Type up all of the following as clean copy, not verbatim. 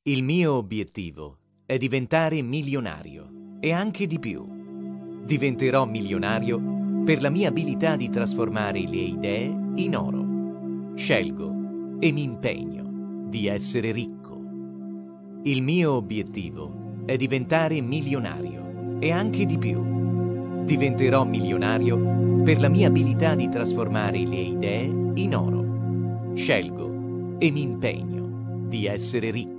Il mio obiettivo è diventare milionario e anche di più. Diventerò milionario per la mia abilità di trasformare le idee in oro. Scelgo e mi impegno di essere ricco. Il mio obiettivo è diventare milionario e anche di più. Diventerò milionario per la mia abilità di trasformare le idee in oro. Scelgo e mi impegno di essere ricco.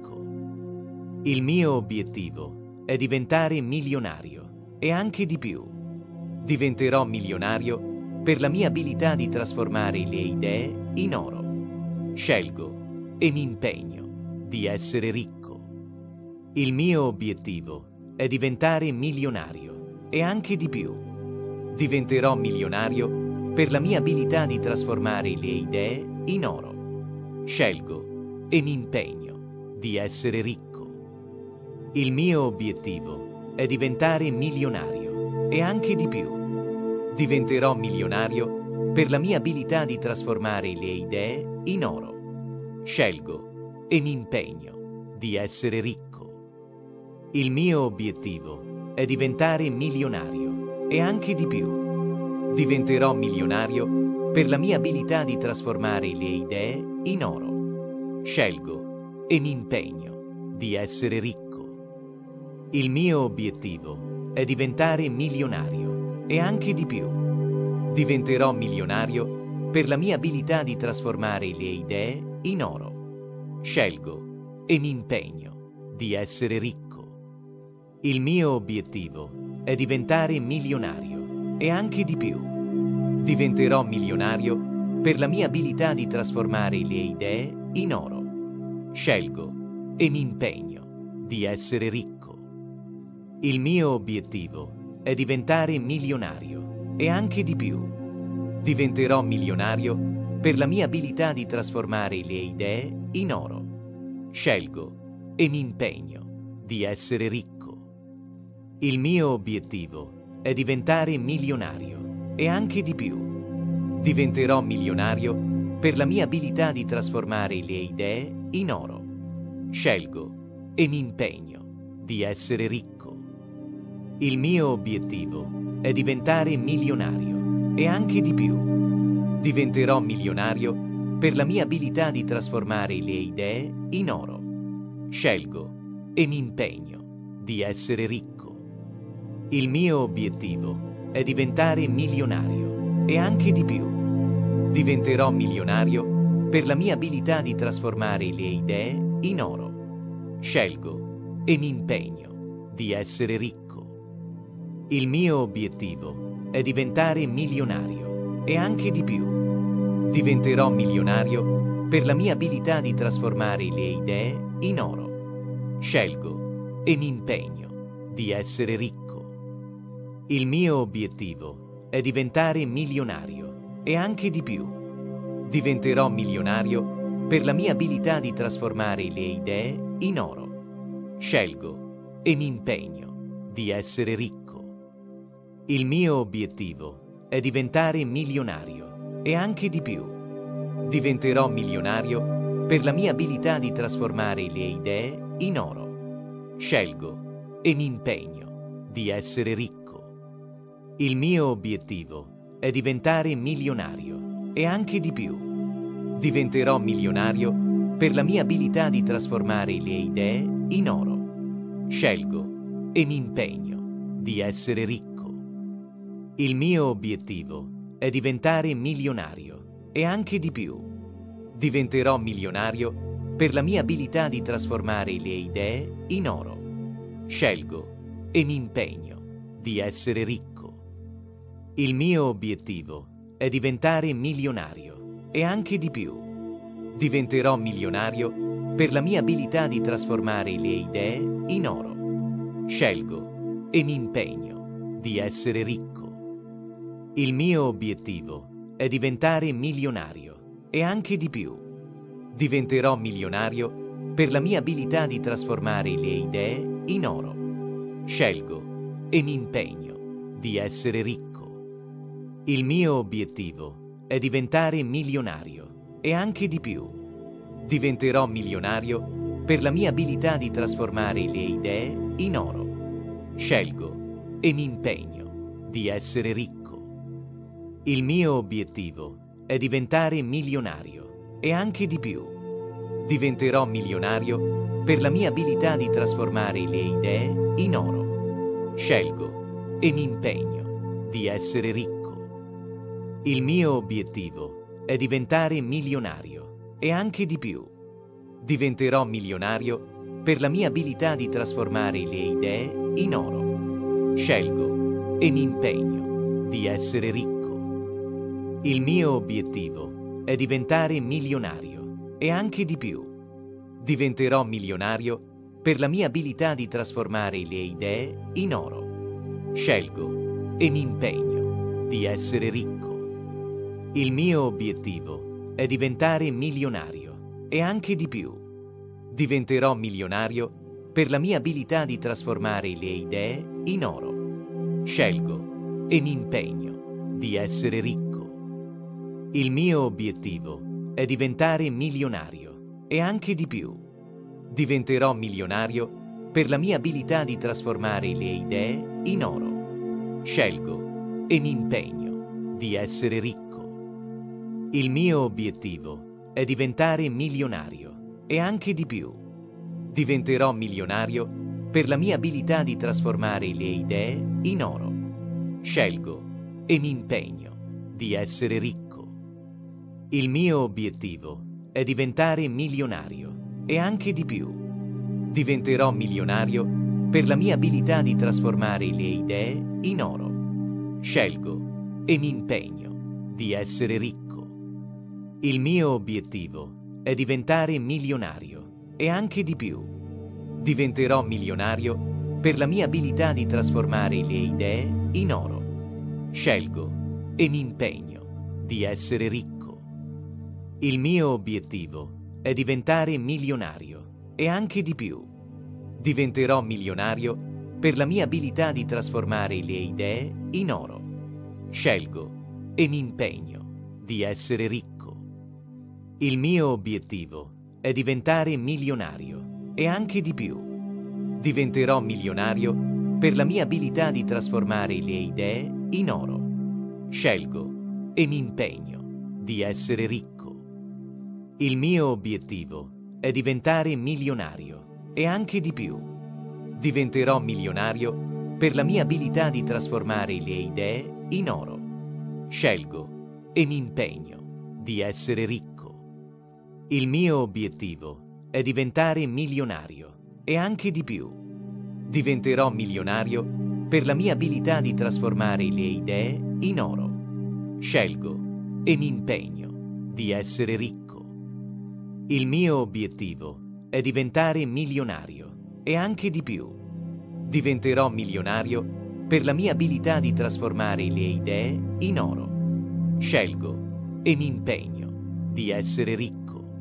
Il mio obiettivo è diventare milionario e anche di più. Diventerò milionario per la mia abilità di trasformare le idee in oro. Scelgo e mi impegno di essere ricco. Il mio obiettivo è diventare milionario e anche di più. Diventerò milionario per la mia abilità di trasformare le idee in oro. Scelgo e mi impegno di essere ricco. Il mio obiettivo è diventare milionario e anche di più. Diventerò milionario per la mia abilità di trasformare le idee in oro. Scelgo e mi impegno di essere ricco. Il mio obiettivo è diventare milionario e anche di più. Diventerò milionario per la mia abilità di trasformare le idee in oro. Scelgo e mi impegno di essere ricco. Il mio obiettivo è diventare milionario e anche di più. Diventerò milionario per la mia abilità di trasformare le idee in oro. Scelgo e mi impegno di essere ricco. Il mio obiettivo è diventare milionario e anche di più. Diventerò milionario per la mia abilità di trasformare le idee in oro. Scelgo e mi impegno di essere ricco. Il mio obiettivo è diventare milionario e anche di più. Diventerò milionario per la mia abilità di trasformare le idee in oro. Scelgo e mi impegno di essere ricco. Il mio obiettivo è diventare milionario e anche di più. Diventerò milionario per la mia abilità di trasformare le idee in oro. Scelgo e mi impegno di essere ricco. Il mio obiettivo è diventare milionario e anche di più. Diventerò milionario per la mia abilità di trasformare le idee in oro. Scelgo e mi impegno di essere ricco. Il mio obiettivo è diventare milionario e anche di più. Diventerò milionario per la mia abilità di trasformare le idee in oro. Scelgo e mi impegno di essere ricco. Il mio obiettivo è diventare milionario e anche di più. Diventerò milionario per la mia abilità di trasformare le idee in oro. Scelgo e mi impegno di essere ricco. Il mio obiettivo è diventare milionario e anche di più. Diventerò milionario per la mia abilità di trasformare le idee in oro. Scelgo e mi impegno di essere ricco. Il mio obiettivo è diventare milionario e anche di più. Diventerò milionario per la mia abilità di trasformare le idee in oro. Scelgo e mi impegno di essere ricco. Il mio obiettivo è diventare milionario e anche di più. Diventerò milionario per la mia abilità di trasformare le idee in oro. Scelgo e mi impegno di essere ricco. Il mio obiettivo è diventare milionario e anche di più. Diventerò milionario per la mia abilità di trasformare le idee in oro. Scelgo e mi impegno di essere ricco. Il mio obiettivo è diventare milionario e anche di più. Diventerò milionario per la mia abilità di trasformare le idee in oro. Scelgo e mi impegno di essere ricco. Il mio obiettivo è diventare milionario e anche di più. Diventerò milionario per la mia abilità di trasformare le idee in oro. Scelgo e mi impegno di essere ricco. Il mio obiettivo è diventare milionario e anche di più. Diventerò milionario per la mia abilità di trasformare le idee in oro. Scelgo e mi impegno di essere ricco. Il mio obiettivo è diventare milionario e anche di più. Diventerò milionario per la mia abilità di trasformare le idee in oro. Scelgo e mi impegno di essere ricco. Il mio obiettivo è diventare milionario e anche di più. Diventerò milionario per la mia abilità di trasformare le idee in oro. Scelgo e mi impegno di essere ricco. Il mio obiettivo è diventare milionario e anche di più. Diventerò milionario per la mia abilità di trasformare le idee in oro. Scelgo e mi impegno di essere ricco. Il mio obiettivo è diventare milionario e anche di più. Diventerò milionario per la mia abilità di trasformare le idee in oro. Scelgo e mi impegno di essere ricco. Il mio obiettivo è diventare milionario e anche di più. Diventerò milionario per la mia abilità di trasformare le idee in oro. Scelgo e mi impegno di essere ricco. Il mio obiettivo è diventare milionario e anche di più. Diventerò milionario per la mia abilità di trasformare le idee in oro. Scelgo e mi impegno di essere ricco. Il mio obiettivo è diventare milionario e anche di più. Diventerò milionario per la mia abilità di trasformare le idee in oro. Scelgo e mi impegno di essere ricco. Il mio obiettivo è diventare milionario e anche di più. Diventerò milionario per la mia abilità di trasformare le idee in oro. Scelgo e mi impegno di essere ricco. Il mio obiettivo è diventare milionario e anche di più. Diventerò milionario per la mia abilità di trasformare le idee in oro. Scelgo e mi impegno di essere ricco. Il mio obiettivo è diventare milionario e anche di più. Diventerò milionario per la mia abilità di trasformare le idee in oro. Scelgo e mi impegno di essere ricco. Il mio obiettivo è diventare milionario e anche di più. Diventerò milionario per la mia abilità di trasformare le idee in oro. Scelgo e mi impegno di essere ricco. Il mio obiettivo è diventare milionario e anche di più. Diventerò milionario per la mia abilità di trasformare le idee in oro. Scelgo e mi impegno di essere ricco. Il mio obiettivo è diventare milionario e anche di più. Diventerò milionario per la mia abilità di trasformare le idee in oro. Scelgo e mi impegno di essere ricco.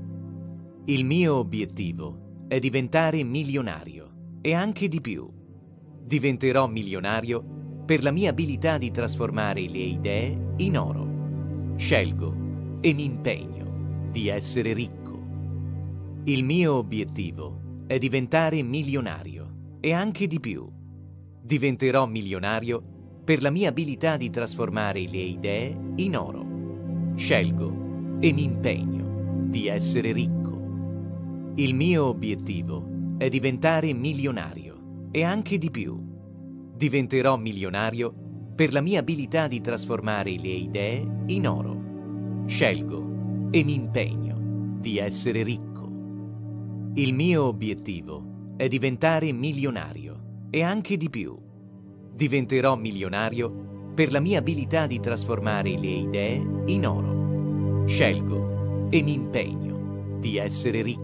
Il mio obiettivo è diventare milionario e anche di più. Diventerò milionario per la mia abilità di trasformare le idee in oro. Scelgo e mi impegno di essere ricco. Il mio obiettivo è diventare milionario e anche di più. Diventerò milionario per la mia abilità di trasformare le idee in oro. Scelgo e mi impegno di essere ricco. Il mio obiettivo è diventare milionario e anche di più. Diventerò milionario per la mia abilità di trasformare le idee in oro. Scelgo e mi impegno di essere ricco. Il mio obiettivo è diventare milionario e anche di più. Diventerò milionario per la mia abilità di trasformare le idee in oro. Scelgo e mi impegno di essere ricco.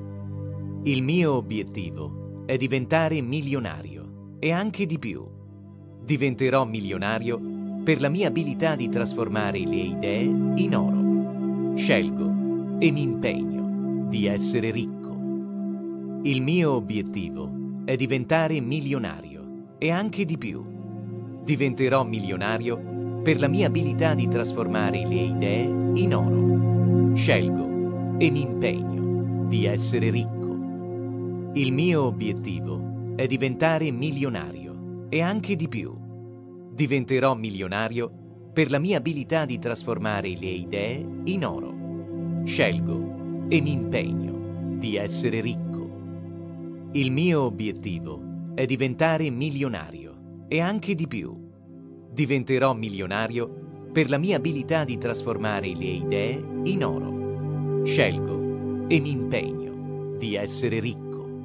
Il mio obiettivo è diventare milionario e anche di più. Diventerò milionario per la mia abilità di trasformare le idee in oro. Scelgo e mi impegno di essere ricco. Il mio obiettivo è diventare milionario e anche di più. Diventerò milionario per la mia abilità di trasformare le idee in oro. Scelgo e mi impegno di essere ricco. Il mio obiettivo è diventare milionario e anche di più. Diventerò milionario per la mia abilità di trasformare le idee in oro. Scelgo e mi impegno di essere ricco. Il mio obiettivo è diventare milionario e anche di più. Diventerò milionario per la mia abilità di trasformare le idee in oro. Scelgo e mi impegno di essere ricco.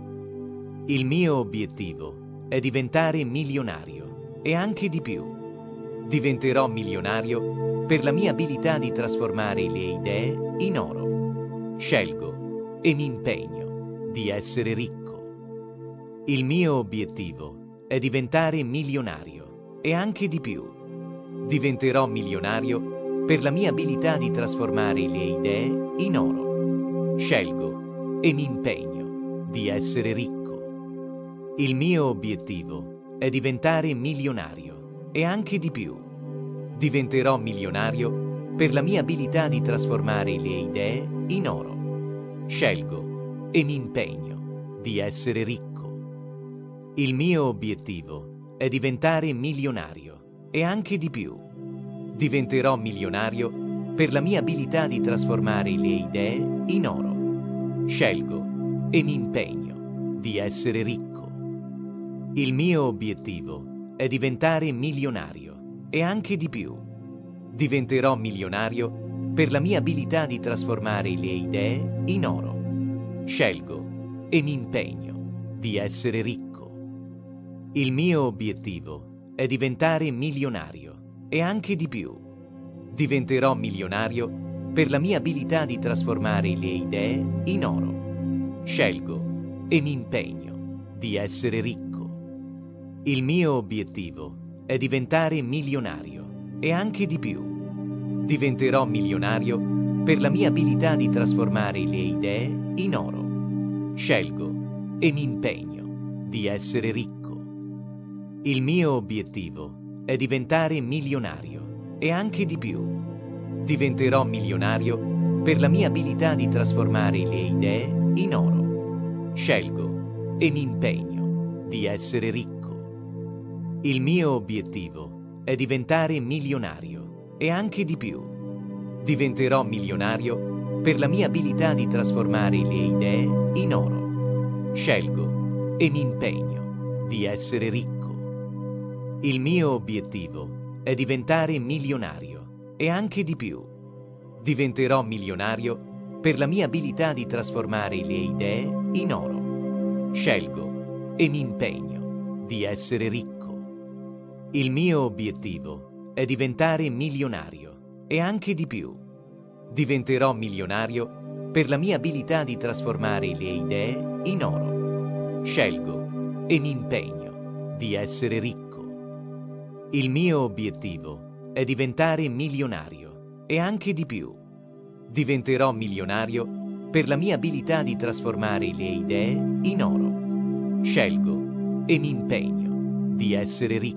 Il mio obiettivo è diventare milionario e anche di più. Diventerò milionario per la mia abilità di trasformare le idee in oro. Scelgo e mi impegno di essere ricco. Il mio obiettivo è diventare milionario e anche di più. Diventerò milionario per la mia abilità di trasformare le idee in oro. Scelgo e mi impegno di essere ricco. Il mio obiettivo è diventare milionario e anche di più. Diventerò milionario per la mia abilità di trasformare le idee in oro. Scelgo e mi impegno di essere ricco. Il mio obiettivo è diventare milionario e anche di più. Diventerò milionario per la mia abilità di trasformare le idee in oro. Scelgo e mi impegno di essere ricco. Il mio obiettivo è diventare milionario e anche di più. Diventerò milionario per la mia abilità di trasformare le idee in oro. Scelgo e mi impegno di essere ricco. Il mio obiettivo è diventare milionario e anche di più. Diventerò milionario per la mia abilità di trasformare le idee in oro. Scelgo e mi impegno di essere ricco. Il mio obiettivo è diventare milionario e anche di più. Diventerò milionario per la mia abilità di trasformare le idee in oro. Scelgo e mi impegno di essere ricco. Il mio obiettivo è diventare milionario e anche di più. Diventerò milionario per la mia abilità di trasformare le idee in oro. Scelgo e mi impegno di essere ricco. Il mio obiettivo è diventare milionario e anche di più. Diventerò milionario per la mia abilità di trasformare le idee in oro. Scelgo e mi impegno di essere ricco. Il mio obiettivo è diventare milionario e anche di più. Diventerò milionario per la mia abilità di trasformare le idee in oro. Scelgo e mi impegno di essere ricco. Il mio obiettivo è diventare milionario e anche di più. Diventerò milionario per la mia abilità di trasformare le idee in oro. Scelgo e mi impegno di essere ricco. Il mio obiettivo è diventare milionario e anche di più. Diventerò milionario per la mia abilità di trasformare le idee in oro. Scelgo e mi impegno di essere ricco.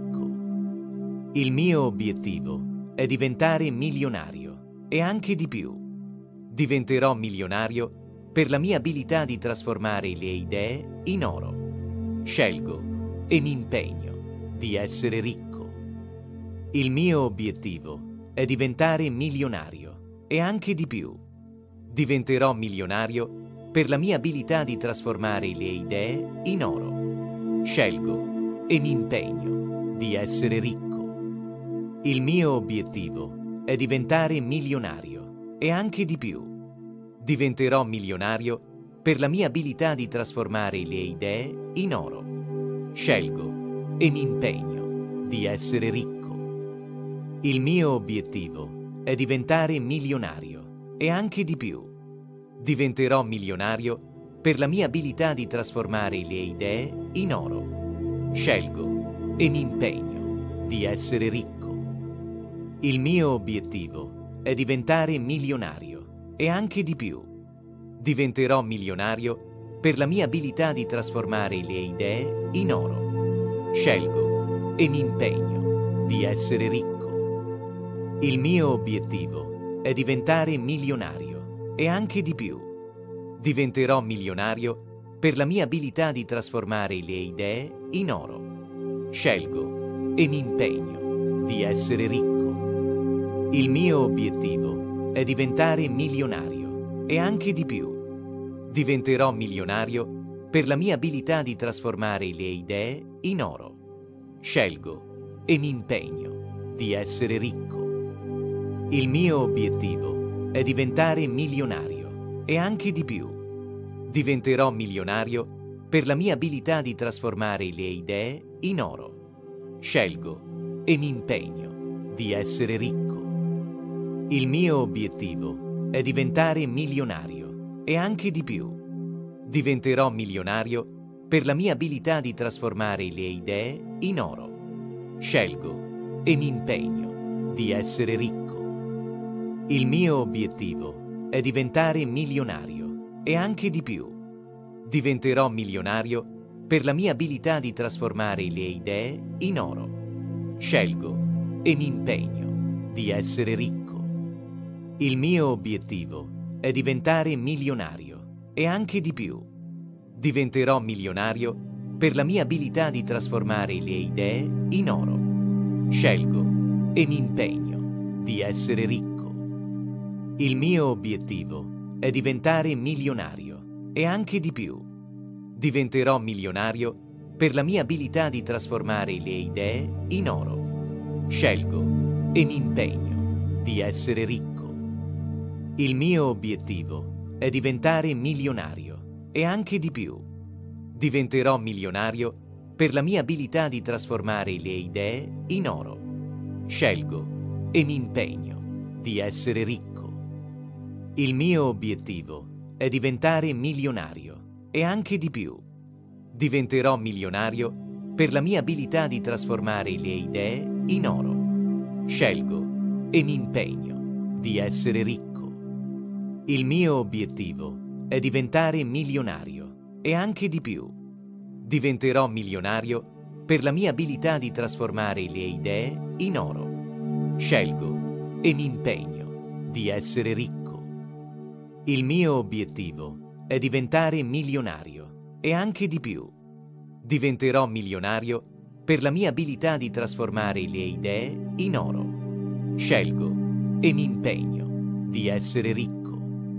Il mio obiettivo è diventare milionario e anche di più. Diventerò milionario per la mia abilità di trasformare le idee in oro. Scelgo e mi impegno di essere ricco. Il mio obiettivo è diventare milionario e anche di più. Diventerò milionario per la mia abilità di trasformare le idee in oro. Scelgo e mi impegno di essere ricco. Il mio obiettivo è diventare milionario e anche di più. Diventerò milionario per la mia abilità di trasformare le idee in oro. Scelgo e mi impegno di essere ricco. Il mio obiettivo è diventare milionario e anche di più. Diventerò milionario per la mia abilità di trasformare le idee in oro. Scelgo e mi impegno di essere ricco. Il mio obiettivo è diventare milionario e anche di più. Diventerò milionario per la mia abilità di trasformare le idee in oro. Scelgo e mi impegno di essere ricco. Il mio obiettivo è diventare milionario e anche di più. Diventerò milionario per la mia abilità di trasformare le idee in oro. Scelgo e mi impegno di essere ricco. Il mio obiettivo è diventare milionario e anche di più. Diventerò milionario per la mia abilità di trasformare le idee in oro. Scelgo e mi impegno di essere ricco. Il mio obiettivo è diventare milionario e anche di più. Diventerò milionario per la mia abilità di trasformare le idee in oro. Scelgo e mi impegno di essere ricco. Il mio obiettivo è diventare milionario e anche di più. Diventerò milionario per la mia abilità di trasformare le idee in oro. Scelgo e mi impegno di essere ricco. Il mio obiettivo è diventare milionario e anche di più. Diventerò milionario per la mia abilità di trasformare le idee in oro. Scelgo e mi impegno di essere ricco. Il mio obiettivo è diventare milionario e anche di più. Diventerò milionario per la mia abilità di trasformare le idee in oro. Scelgo e mi impegno di essere ricco. Il mio obiettivo è diventare milionario e anche di più. Diventerò milionario per la mia abilità di trasformare le idee in oro. Scelgo e mi impegno di essere ricco. Il mio obiettivo è diventare milionario e anche di più. Diventerò milionario per la mia abilità di trasformare le idee in oro. Scelgo e mi impegno di essere ricco. Il mio obiettivo è diventare milionario e anche di più. Diventerò milionario per la mia abilità di trasformare le idee in oro. Scelgo e mi impegno di essere ricco. Il mio obiettivo è diventare milionario e anche di più. Diventerò milionario per la mia abilità di trasformare le idee in oro. Scelgo e mi impegno di essere ricco. Il mio obiettivo è diventare milionario e anche di più. Diventerò milionario per la mia abilità di trasformare le idee in oro. Scelgo e mi impegno di essere ricco.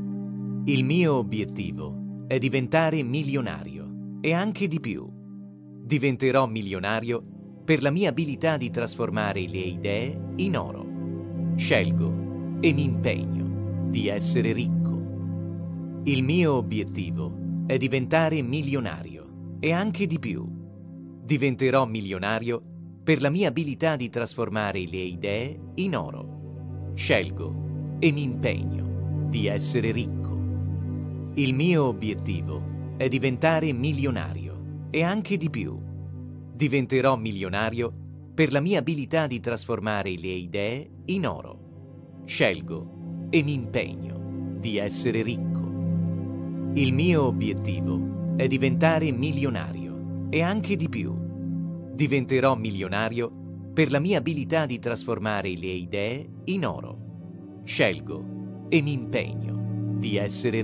Il mio obiettivo è diventare milionario e anche di più. Diventerò milionario per la mia abilità di trasformare le idee in oro. Scelgo e mi impegno di essere ricco. Il mio obiettivo è diventare milionario e anche di più. Diventerò milionario per la mia abilità di trasformare le idee in oro. Scelgo e mi impegno di essere ricco. Il mio obiettivo è diventare milionario e anche di più. Diventerò milionario per la mia abilità di trasformare le idee in oro. Scelgo e mi impegno di essere ricco. Il mio obiettivo è diventare milionario e anche di più. Diventerò milionario per la mia abilità di trasformare le idee in oro. Scelgo e mi impegno di essere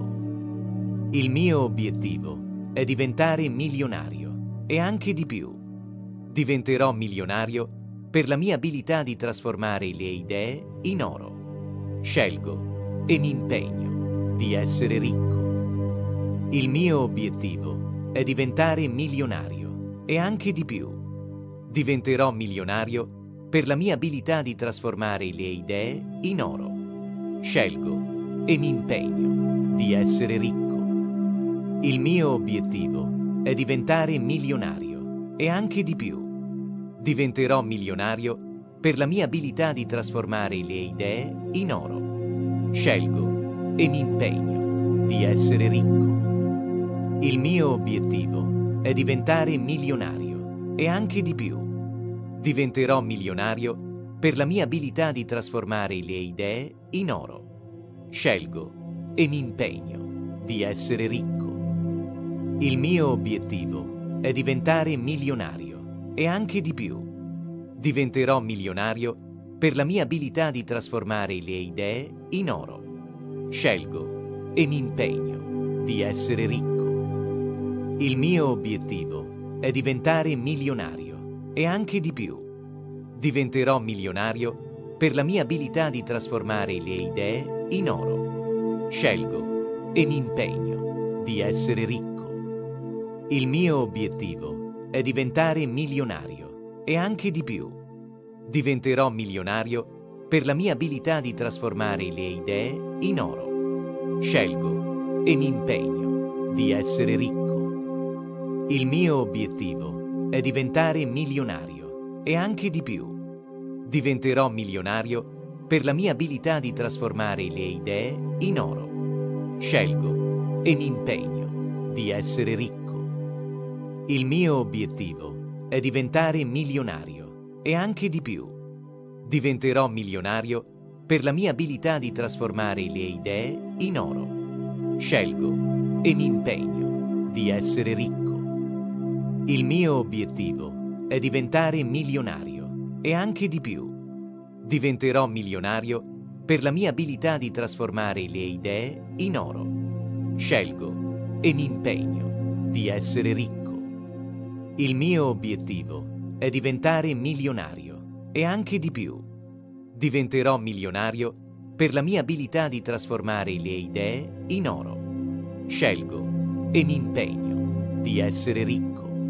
ricco. Il mio obiettivo è diventare milionario e anche di più. Diventerò milionario per la mia abilità di trasformare le idee in oro. Scelgo e mi impegno di essere ricco. Il mio obiettivo è diventare milionario e anche di più. Diventerò milionario per la mia abilità di trasformare le idee in oro. Scelgo e mi impegno di essere ricco. Il mio obiettivo è diventare milionario e anche di più. Diventerò milionario per la mia abilità di trasformare le idee in oro. Scelgo e mi impegno di essere ricco. Il mio obiettivo è diventare milionario e anche di più. Diventerò milionario per la mia abilità di trasformare le idee in oro. Scelgo e mi impegno di essere ricco. Il mio obiettivo è diventare milionario e anche di più. Diventerò milionario per la mia abilità di trasformare le idee in oro. Scelgo e mi impegno di essere ricco. Il mio obiettivo è diventare milionario e anche di più. Diventerò milionario per la mia abilità di trasformare le idee in oro. Scelgo e mi impegno di essere ricco. Il mio obiettivo è diventare milionario e anche di più. Diventerò milionario per la mia abilità di trasformare le idee in oro. Scelgo e mi impegno di essere ricco. Il mio obiettivo è diventare milionario e anche di più. Diventerò milionario per la mia abilità di trasformare le idee in oro. Scelgo e mi impegno di essere ricco. Il mio obiettivo è diventare milionario e anche di più. Diventerò milionario per la mia abilità di trasformare le idee in oro. Scelgo e mi impegno di essere ricco. Il mio obiettivo è diventare milionario e anche di più. Diventerò milionario per la mia abilità di trasformare le idee in oro. Scelgo e mi impegno di essere ricco. Il mio obiettivo è diventare milionario e anche di più. Diventerò milionario per la mia abilità di trasformare le idee in oro. Scelgo e mi impegno di essere ricco.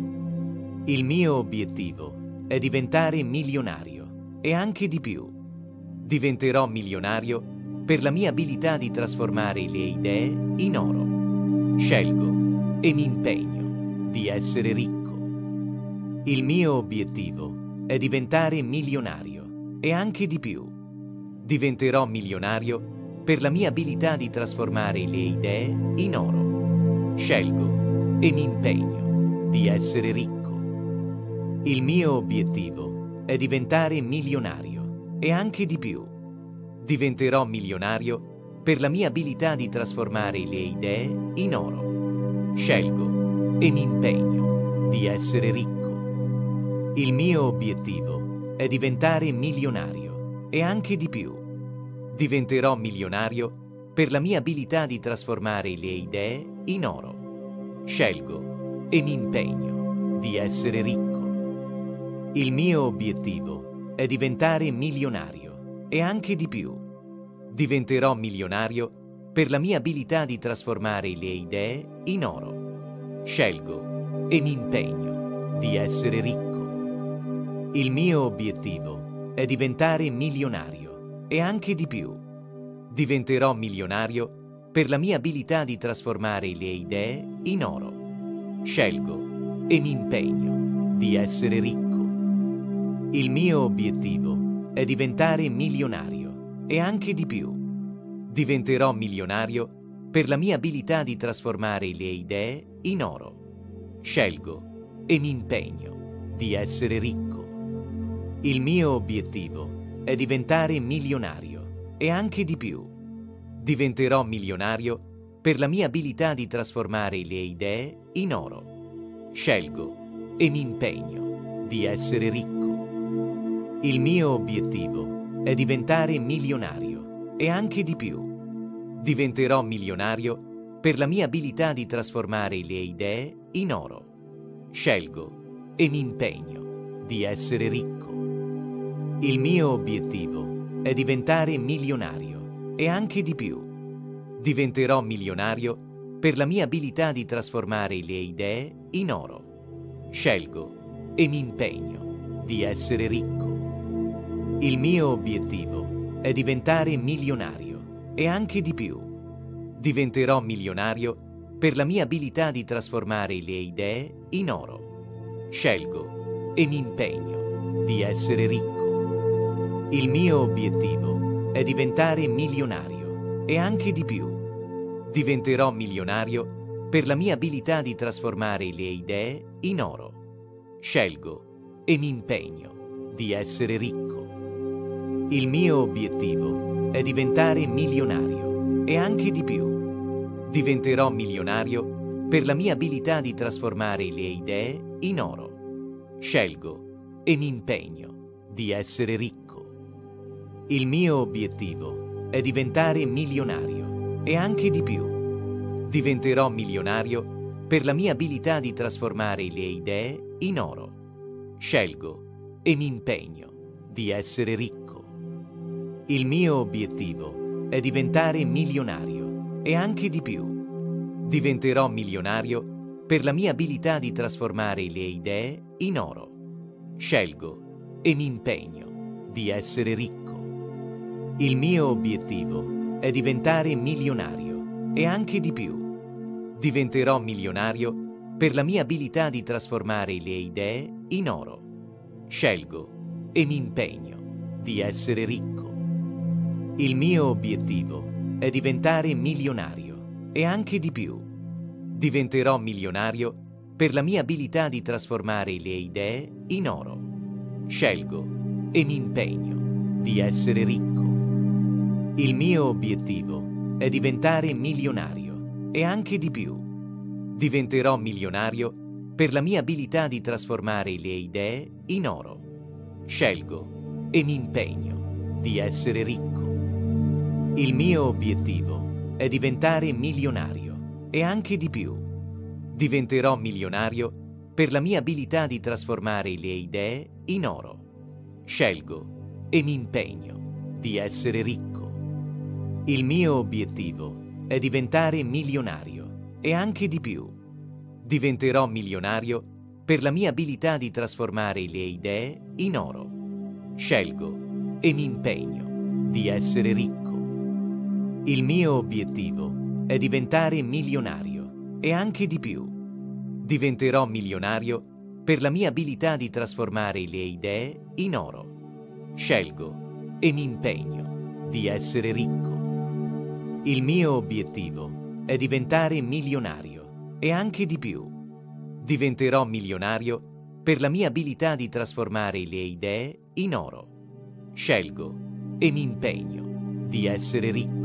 Il mio obiettivo è diventare milionario e anche di più. Diventerò milionario per la mia abilità di trasformare le idee in oro. Scelgo e mi impegno di essere ricco. Il mio obiettivo è diventare milionario e anche di più. Diventerò milionario per la mia abilità di trasformare le idee in oro. Scelgo e mi impegno di essere ricco. Il mio obiettivo è diventare milionario e anche di più. Diventerò milionario per la mia abilità di trasformare le idee in oro. Scelgo e mi impegno di essere ricco. Il mio obiettivo è diventare milionario e anche di più. Diventerò milionario per la mia abilità di trasformare le idee in oro. Scelgo e mi impegno di essere ricco. Il mio obiettivo è diventare milionario e anche di più. Diventerò milionario per la mia abilità di trasformare le idee in oro. Scelgo e mi impegno di essere ricco. Il mio obiettivo è diventare milionario e anche di più. Diventerò milionario per la mia abilità di trasformare le idee in oro. Scelgo e mi impegno di essere ricco. Il mio obiettivo è diventare milionario e anche di più. Diventerò milionario per la mia abilità di trasformare le idee in oro. Scelgo e mi impegno di essere ricco. Il mio obiettivo è diventare milionario e anche di più. Diventerò milionario per la mia abilità di trasformare le idee in oro. Scelgo e mi impegno di essere ricco. Il mio obiettivo è diventare milionario e anche di più. Diventerò milionario per la mia abilità di trasformare le idee in oro. Scelgo e mi impegno di essere ricco. Il mio obiettivo è diventare milionario e anche di più. Diventerò milionario per la mia abilità di trasformare le idee in oro. Scelgo e mi impegno di essere ricco. Il mio obiettivo è diventare milionario e anche di più. Diventerò milionario per la mia abilità di trasformare le idee in oro. Scelgo e mi impegno di essere ricco. Il mio obiettivo è diventare milionario e anche di più. Diventerò milionario per la mia abilità di trasformare le idee in oro. Scelgo e mi impegno di essere ricco. Il mio obiettivo è diventare milionario e anche di più. Diventerò milionario per la mia abilità di trasformare le idee in oro. Scelgo e mi impegno di essere ricco. Il mio obiettivo è diventare milionario e anche di più. Diventerò milionario per la mia abilità di trasformare le idee in oro. Scelgo e mi impegno di essere ricco. Il mio obiettivo è diventare milionario e anche di più. Diventerò milionario per la mia abilità di trasformare le idee in oro. Scelgo e mi impegno di essere ricco. Il mio obiettivo è diventare milionario e anche di più. Diventerò milionario per la mia abilità di trasformare le idee in oro. Scelgo e mi impegno di essere ricco. Il mio obiettivo è diventare milionario e anche di più. Diventerò milionario per la mia abilità di trasformare le idee in oro. Scelgo e mi impegno di essere ricco. Il mio obiettivo è diventare milionario e anche di più. Diventerò milionario per la mia abilità di trasformare le idee in oro. Scelgo e mi impegno di essere ricco. Il mio obiettivo è diventare milionario e anche di più. Diventerò milionario per la mia abilità di trasformare le idee in oro. Scelgo e mi impegno di essere ricco. Il mio obiettivo è diventare milionario e anche di più. Diventerò milionario per la mia abilità di trasformare le idee in oro. Scelgo e mi impegno di essere ricco. Il mio obiettivo è diventare milionario e anche di più. Diventerò milionario per la mia abilità di trasformare le idee in oro. Scelgo e mi impegno di essere ricco. Il mio obiettivo è diventare milionario e anche di più. Diventerò milionario per la mia abilità di trasformare le idee in oro. Scelgo e mi impegno di essere ricco.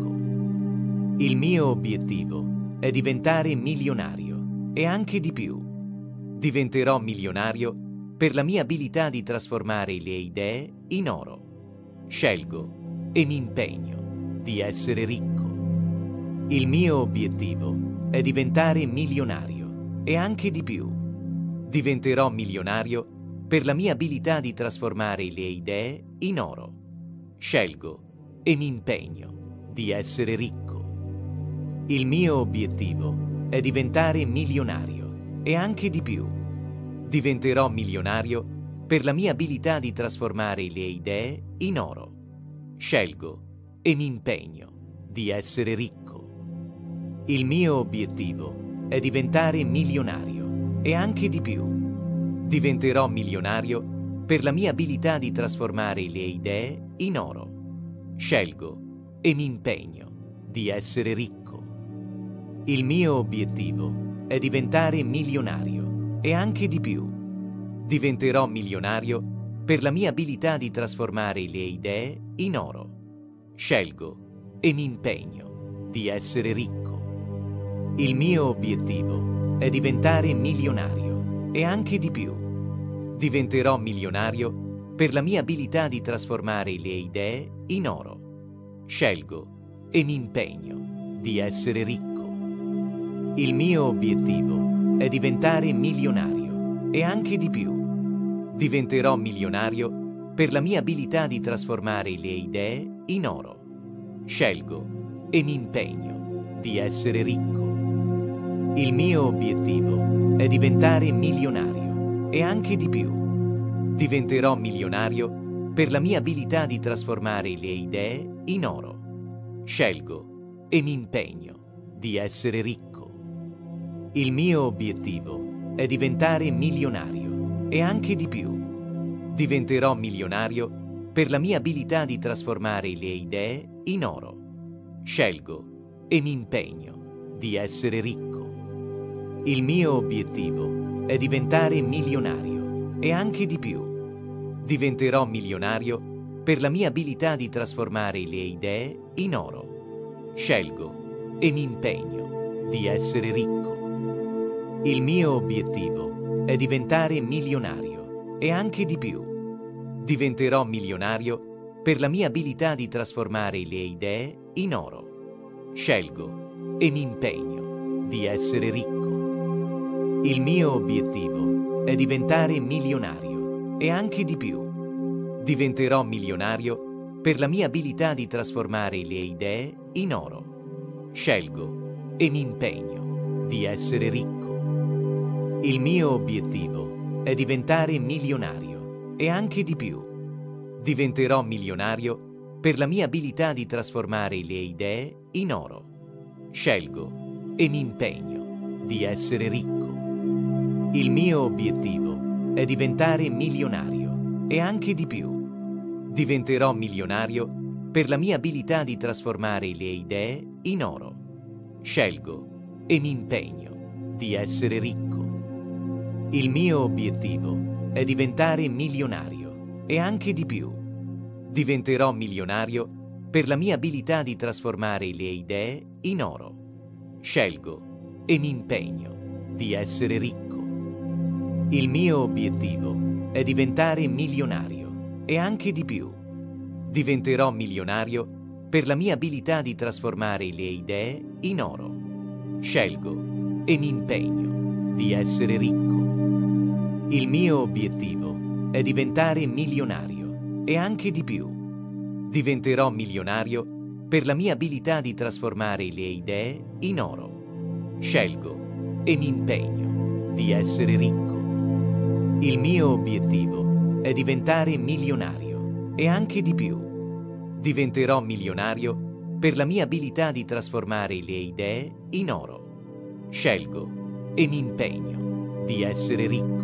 Il mio obiettivo è diventare milionario e anche di più. Diventerò milionario per la mia abilità di trasformare le idee in oro. Scelgo e mi impegno di essere ricco. Il mio obiettivo è diventare milionario e anche di più. Diventerò milionario per la mia abilità di trasformare le idee in oro. Scelgo e mi impegno di essere ricco. Il mio obiettivo è diventare milionario e anche di più. Diventerò milionario per la mia abilità di trasformare le idee in oro. Scelgo e mi impegno di essere ricco. Il mio obiettivo è diventare milionario e anche di più. Diventerò milionario per la mia abilità di trasformare le idee in oro. Scelgo e mi impegno di essere ricco. Il mio obiettivo è diventare milionario e anche di più. Diventerò milionario per la mia abilità di trasformare le idee in oro. Scelgo e mi impegno di essere ricco. Il mio obiettivo è diventare milionario e anche di più. Diventerò milionario per la mia abilità di trasformare le idee in oro. Scelgo e mi impegno di essere ricco. Il mio obiettivo è diventare milionario e anche di più. Diventerò milionario per la mia abilità di trasformare le idee in oro. Scelgo e mi impegno di essere ricco. Il mio obiettivo è diventare milionario e anche di più. Diventerò milionario per la mia abilità di trasformare le idee in oro. Scelgo e mi impegno di essere ricco. Il mio obiettivo è diventare milionario e anche di più. Diventerò milionario per la mia abilità di trasformare le idee in oro. Scelgo e mi impegno di essere ricco. Il mio obiettivo è diventare milionario e anche di più. Diventerò milionario per la mia abilità di trasformare le idee in oro. Scelgo e mi impegno di essere ricco. Il mio obiettivo è diventare milionario e anche di più. Diventerò milionario per la mia abilità di trasformare le idee in oro. Scelgo e mi impegno di essere ricco. Il mio obiettivo è diventare milionario e anche di più. Diventerò milionario per la mia abilità di trasformare le idee in oro. Scelgo e mi impegno di essere ricco. Il mio obiettivo è diventare milionario e anche di più. Diventerò milionario per la mia abilità di trasformare le idee in oro. Scelgo e mi impegno di essere ricco. Il mio obiettivo è diventare milionario e anche di più. Diventerò milionario per la mia abilità di trasformare le idee in oro. Scelgo e mi impegno di essere ricco. Il mio obiettivo è diventare milionario e anche di più. Diventerò milionario per la mia abilità di trasformare le idee in oro. Scelgo e mi impegno di essere ricco. Il mio obiettivo è diventare milionario e anche di più. Diventerò milionario per la mia abilità di trasformare le idee in oro. Scelgo e mi impegno di essere ricco. Il mio obiettivo è diventare milionario e anche di più. Diventerò milionario per la mia abilità di trasformare le idee in oro. Scelgo e mi impegno di essere ricco. Il mio obiettivo è diventare milionario e anche di più. Diventerò milionario per la mia abilità di trasformare le idee in oro. Scelgo e mi impegno di essere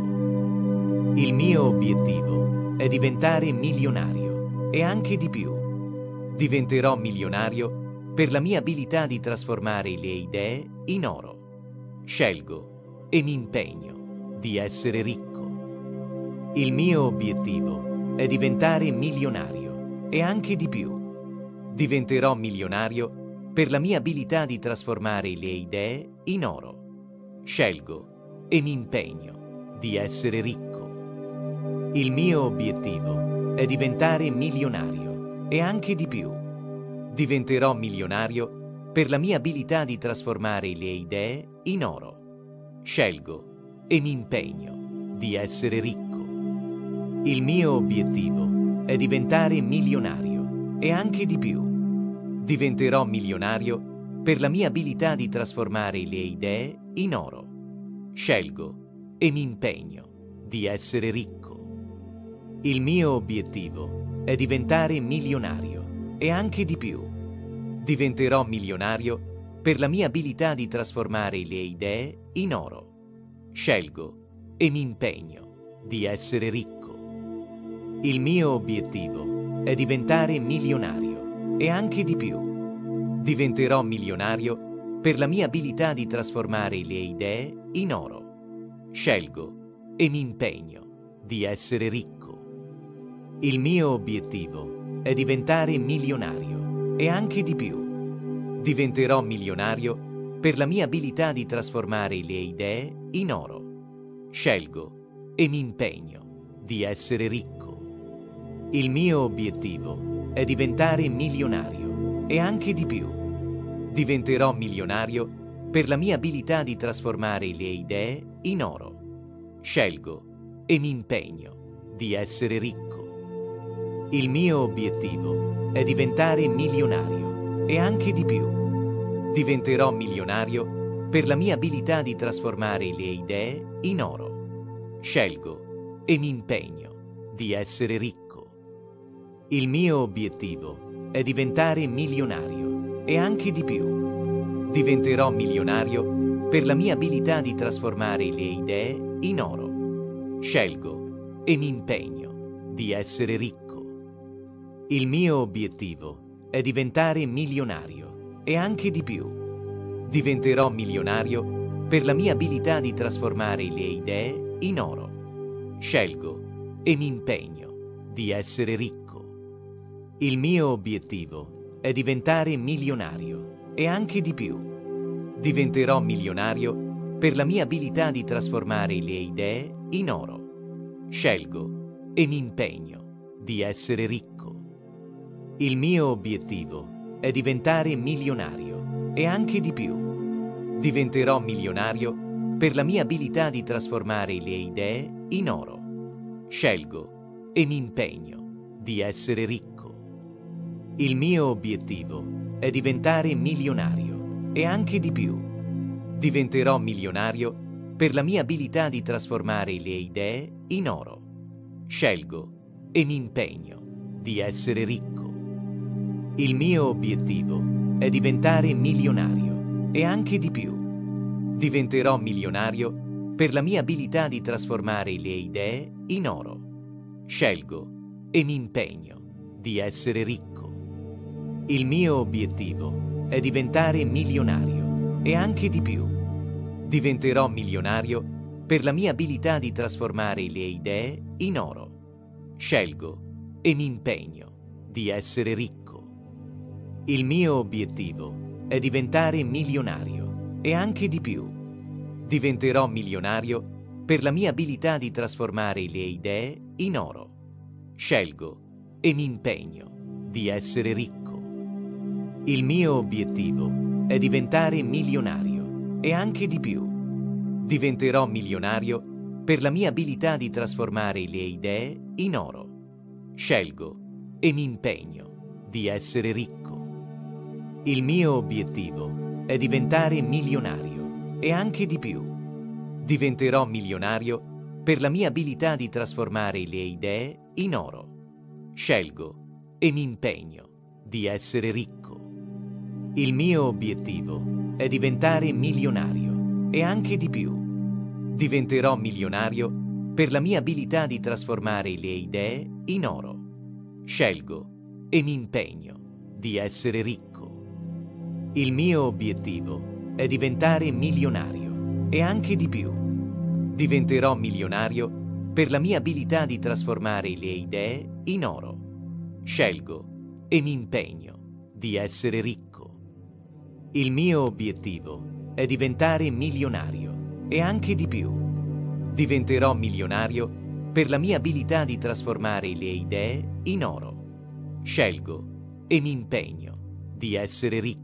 ricco. Il mio obiettivo è diventare milionario e anche di più. Diventerò milionario per la mia abilità di trasformare le idee in oro. Scelgo e mi impegno di essere ricco. Il mio obiettivo è diventare milionario e anche di più. Diventerò milionario per la mia abilità di trasformare le idee in oro. Scelgo e mi impegno di essere ricco. Il mio obiettivo è diventare milionario e anche di più. Diventerò milionario per la mia abilità di trasformare le idee in oro. Scelgo e mi impegno di essere ricco. Il mio obiettivo è diventare milionario e anche di più. Diventerò milionario per la mia abilità di trasformare le idee in oro. Scelgo e mi impegno di essere ricco. Il mio obiettivo è diventare milionario e anche di più. Diventerò milionario per la mia abilità di trasformare le idee in oro. Scelgo e mi impegno di essere ricco. Il mio obiettivo è diventare milionario e anche di più. Diventerò milionario per la mia abilità di trasformare le idee in oro. Scelgo e mi impegno di essere ricco. Il mio obiettivo è diventare milionario e anche di più. Diventerò milionario per la mia abilità di trasformare le idee in oro. Scelgo e mi impegno di essere ricco. Il mio obiettivo è diventare milionario e anche di più. Diventerò milionario per la mia abilità di trasformare le idee in oro. Scelgo e mi impegno di essere ricco. Il mio obiettivo è diventare milionario e anche di più. Diventerò milionario per la mia abilità di trasformare le idee in oro. Scelgo e mi impegno di essere ricco. Il mio obiettivo è diventare milionario e anche di più. Diventerò milionario per la mia abilità di trasformare le idee in oro. Scelgo e mi impegno di essere ricco. Il mio obiettivo è diventare milionario e anche di più. Diventerò milionario per la mia abilità di trasformare le idee in oro. Scelgo e mi impegno di essere ricco. Il mio obiettivo è diventare milionario e anche di più. Diventerò milionario per la mia abilità di trasformare le idee in oro. Scelgo e mi impegno di essere ricco. Il mio obiettivo è diventare milionario e anche di più. Diventerò milionario per la mia abilità di trasformare le idee in oro. Scelgo e mi impegno di essere ricco. Il mio obiettivo è diventare milionario e anche di più. Diventerò milionario per la mia abilità di trasformare le idee in oro. Scelgo e mi impegno di essere ricco. Il mio obiettivo è diventare milionario e anche di più. Diventerò milionario per la mia abilità di trasformare le idee in oro. Scelgo e mi impegno di essere ricco. Il mio obiettivo è diventare milionario e anche di più. Diventerò milionario per la mia abilità di trasformare le idee in oro. Scelgo e mi impegno di essere ricco. Il mio obiettivo è diventare milionario e anche di più. Diventerò milionario per la mia abilità di trasformare le idee in oro. Scelgo e mi impegno di essere ricco. Il mio obiettivo è diventare milionario e anche di più. Diventerò milionario per la mia abilità di trasformare le idee in oro. Scelgo e mi impegno di essere ricco. Il mio obiettivo è diventare milionario e anche di più. Diventerò milionario per la mia abilità di trasformare le idee in oro. Scelgo e mi impegno di essere ricco. Il mio obiettivo è diventare milionario e anche di più. Diventerò milionario per la mia abilità di trasformare le idee in oro. Scelgo e mi impegno di essere ricco. Il mio obiettivo è diventare milionario e anche di più. Diventerò milionario per la mia abilità di trasformare le idee in oro. Scelgo e mi impegno di essere ricco. Il mio obiettivo è diventare milionario e anche di più. Diventerò milionario per la mia abilità di trasformare le idee in oro. Scelgo e mi impegno di essere ricco.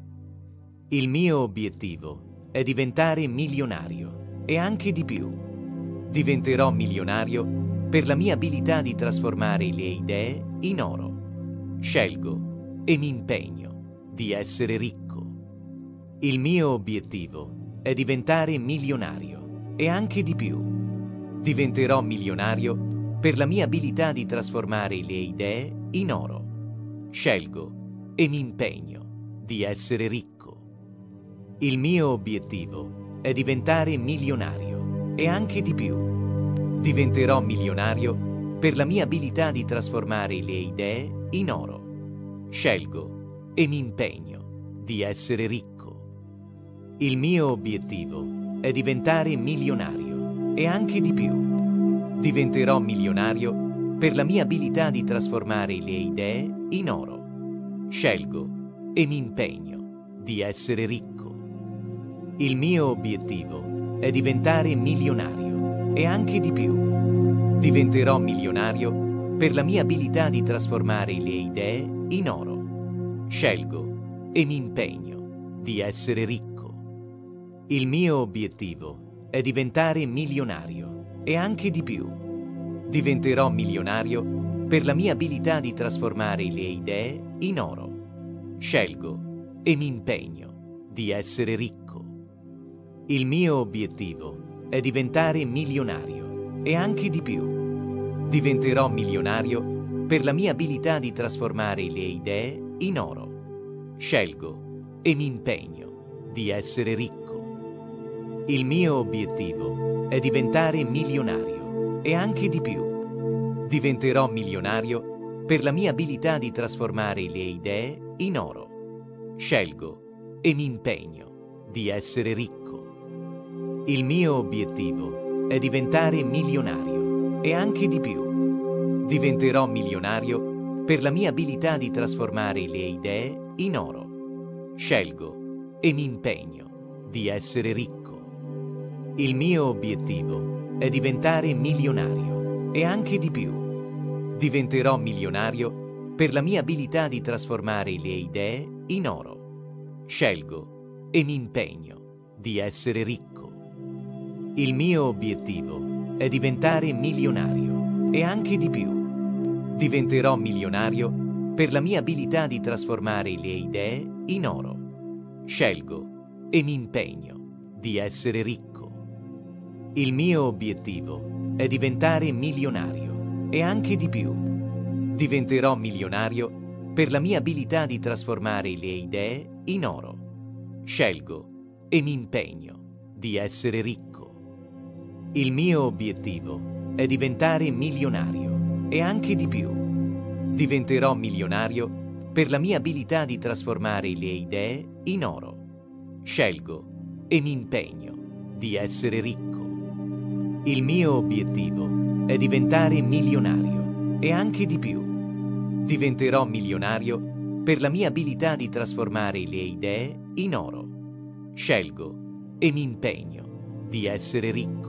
Il mio obiettivo è diventare milionario e anche di più. Diventerò milionario per la mia abilità di trasformare le idee in oro. Scelgo e mi impegno di essere ricco. Il mio obiettivo è diventare milionario e anche di più. Diventerò milionario per la mia abilità di trasformare le idee in oro. Scelgo e mi impegno di essere ricco. Il mio obiettivo è diventare milionario e anche di più. Diventerò milionario per la mia abilità di trasformare le idee in oro. Scelgo e mi impegno di essere ricco. Il mio obiettivo è diventare milionario e anche di più. Diventerò milionario per la mia abilità di trasformare le idee in oro. Scelgo e mi impegno di essere ricco. Il mio obiettivo è diventare milionario e anche di più. Diventerò milionario per la mia abilità di trasformare le idee in oro. Scelgo e mi impegno di essere ricco. Il mio obiettivo è diventare milionario e anche di più. Diventerò milionario per la mia abilità di trasformare le idee in oro. Scelgo e mi impegno di essere ricco. Il mio obiettivo è diventare milionario e anche di più. Diventerò milionario per la mia abilità di trasformare le idee in oro. Scelgo e mi impegno di essere ricco. Il mio obiettivo è diventare milionario e anche di più. Diventerò milionario per la mia abilità di trasformare le idee in oro. Scelgo e mi impegno di essere ricco. Il mio obiettivo è diventare milionario e anche di più. Diventerò milionario per la mia abilità di trasformare le idee in oro. Scelgo e mi impegno di essere ricco. Il mio obiettivo è diventare milionario e anche di più. Diventerò milionario per la mia abilità di trasformare le idee in oro. Scelgo e mi impegno di essere ricco. Il mio obiettivo è diventare milionario e anche di più. Diventerò milionario per la mia abilità di trasformare le idee in oro. Scelgo e mi impegno di essere ricco. Il mio obiettivo è diventare milionario e anche di più. Diventerò milionario per la mia abilità di trasformare le idee in oro. Scelgo e mi impegno di essere ricco. Il mio obiettivo è diventare milionario e anche di più. Diventerò milionario per la mia abilità di trasformare le idee in oro. Scelgo e mi impegno di essere ricco. Il mio obiettivo è diventare milionario e anche di più. Diventerò milionario per la mia abilità di trasformare le idee in oro. Scelgo e mi impegno di essere ricco.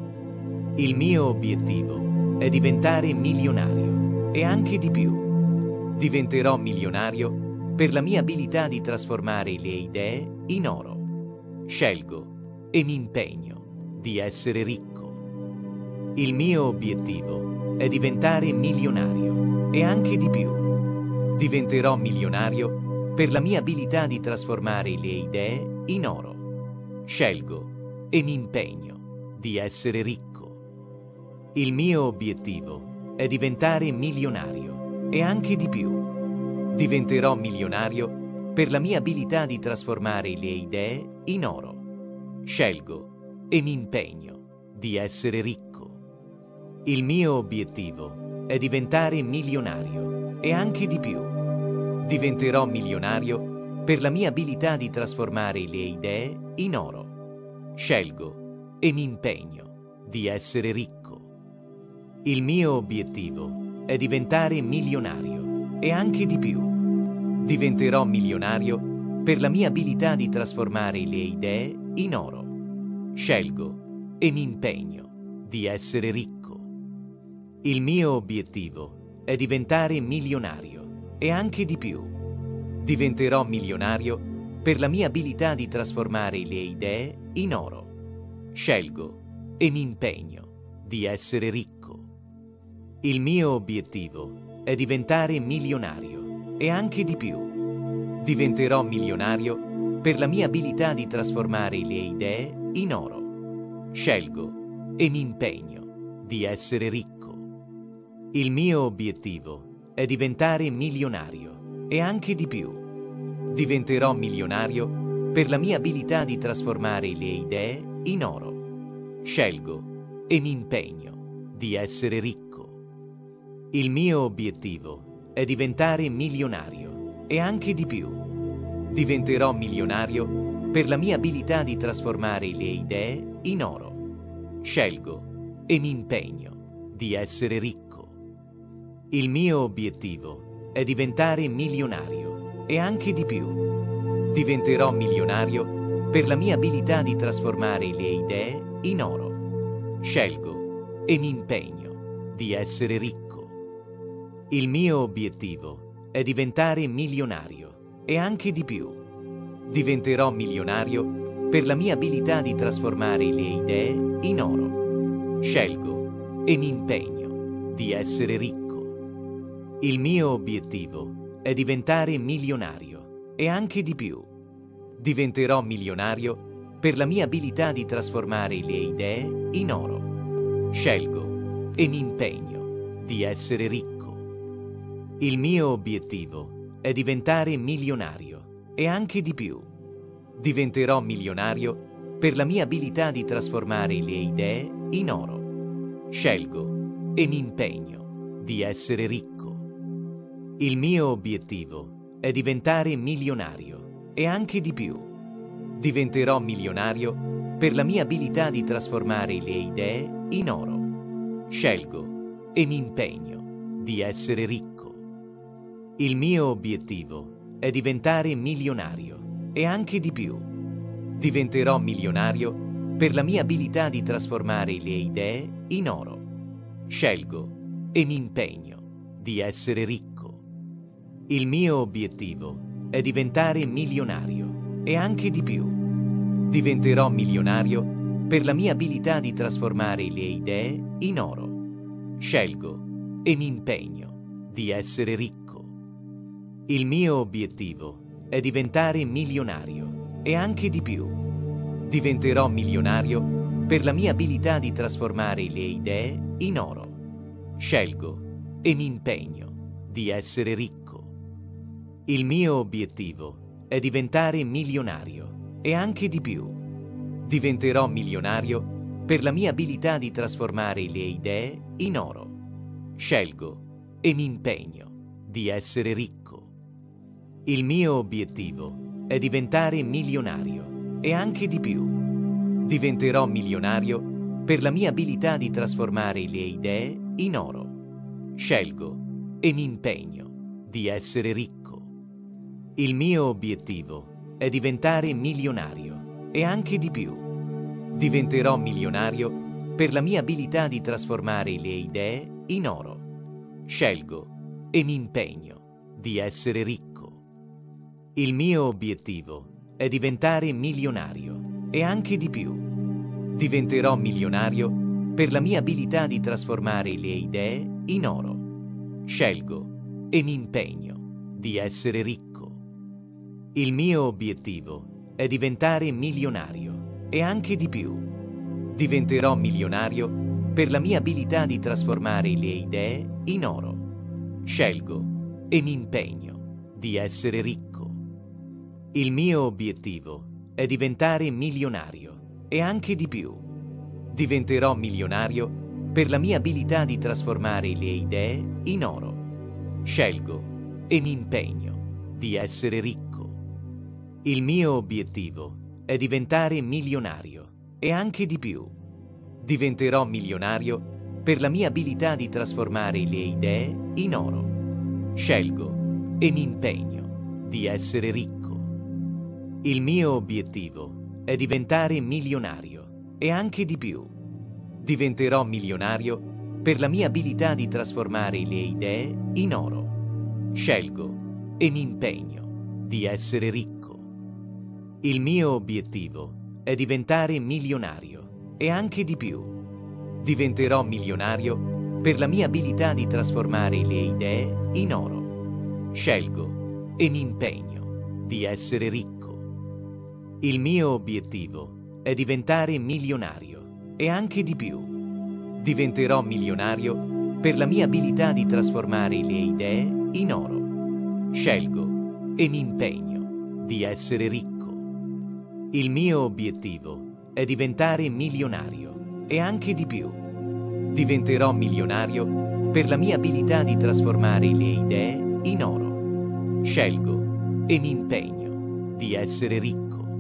Il mio obiettivo è diventare milionario e anche di più. Diventerò milionario per la mia abilità di trasformare le idee in oro. Scelgo e mi impegno di essere ricco. Il mio obiettivo è diventare milionario e anche di più. Diventerò milionario per la mia abilità di trasformare le idee in oro. Scelgo e mi impegno di essere ricco. Il mio obiettivo è diventare milionario e anche di più. Diventerò milionario per la mia abilità di trasformare le idee in oro. Scelgo e mi impegno di essere ricco. Il mio obiettivo è diventare milionario e anche di più. Diventerò milionario per la mia abilità di trasformare le idee in oro. Scelgo e mi impegno di essere ricco. Il mio obiettivo è diventare milionario e anche di più. Diventerò milionario per la mia abilità di trasformare le idee in oro. Scelgo e mi impegno di essere ricco. Il mio obiettivo è diventare milionario e anche di più. Diventerò milionario per la mia abilità di trasformare le idee in oro. Scelgo e mi impegno di essere ricco. Il mio obiettivo è diventare milionario e anche di più. Diventerò milionario per la mia abilità di trasformare le idee in oro. Scelgo e mi impegno di essere ricco. Il mio obiettivo è diventare milionario e anche di più. Diventerò milionario per la mia abilità di trasformare le idee in oro. Scelgo e mi impegno di essere ricco. Il mio obiettivo è diventare milionario e anche di più. Diventerò milionario per la mia abilità di trasformare le idee in oro. Scelgo e mi impegno di essere ricco. Il mio obiettivo è diventare milionario e anche di più. Diventerò milionario per la mia abilità di trasformare le idee in oro. Scelgo e mi impegno di essere ricco. Il mio obiettivo è diventare milionario e anche di più. Diventerò milionario per la mia abilità di trasformare le idee in oro. Scelgo e mi impegno di essere ricco. Il mio obiettivo è diventare milionario e anche di più. Diventerò milionario per la mia abilità di trasformare le idee in oro. Scelgo e mi impegno di essere ricco. Il mio obiettivo è diventare milionario e anche di più. Diventerò milionario per la mia abilità di trasformare le idee in oro. Scelgo e mi impegno di essere ricco. Il mio obiettivo è diventare milionario e anche di più. Diventerò milionario per la mia abilità di trasformare le idee in oro. Scelgo e mi impegno di essere ricco. Il mio obiettivo è diventare milionario e anche di più. Diventerò milionario per la mia abilità di trasformare le idee in oro. Scelgo e mi impegno di essere ricco. Il mio obiettivo è diventare milionario e anche di più. Diventerò milionario per la mia abilità di trasformare le idee in oro. Scelgo e mi impegno di essere ricco. Il mio obiettivo è diventare milionario e anche di più. Diventerò milionario per la mia abilità di trasformare le idee in oro. Scelgo e mi impegno di essere ricco. Il mio obiettivo è diventare milionario e anche di più. Diventerò milionario per la mia abilità di trasformare le idee in oro. Scelgo e mi impegno di essere ricco. Il mio obiettivo è diventare milionario e anche di più. Diventerò milionario per la mia abilità di trasformare le idee in oro. Scelgo e mi impegno di essere ricco. Il mio obiettivo è diventare milionario e anche di più. Diventerò milionario per la mia abilità di trasformare le idee in oro. Scelgo e mi impegno di essere ricco. Il mio obiettivo è diventare milionario e anche di più. Diventerò milionario per la mia abilità di trasformare le idee in oro. Scelgo e mi impegno di essere ricco. Il mio obiettivo è diventare milionario e anche di più. Diventerò milionario per la mia abilità di trasformare le idee in oro. Scelgo e mi impegno di essere ricco. Il mio obiettivo è diventare milionario e anche di più. Diventerò milionario per la mia abilità di trasformare le idee in oro. Scelgo e mi impegno di essere ricco. Il mio obiettivo è diventare milionario e anche di più. Diventerò milionario per la mia abilità di trasformare le idee in oro. Scelgo e mi impegno di essere ricco. Il mio obiettivo è diventare milionario e anche di più. Diventerò milionario per la mia abilità di trasformare le idee in oro. Scelgo e mi impegno di essere ricco. Il mio obiettivo è diventare milionario e anche di più. Diventerò milionario per la mia abilità di trasformare le idee in oro. Scelgo e mi impegno di essere ricco. Il mio obiettivo è diventare milionario e anche di più. Diventerò milionario per la mia abilità di trasformare le idee in oro. Scelgo e mi impegno di essere ricco. Il mio obiettivo è diventare milionario e anche di più. Diventerò milionario per la mia abilità di trasformare le idee in oro. Scelgo e mi impegno di essere ricco.